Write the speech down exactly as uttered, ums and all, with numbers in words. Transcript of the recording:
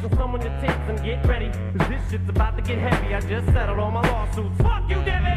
and some on your tits and get ready, cause this shit's about to get heavy. I just settled all my lawsuits. Fuck you, Devin!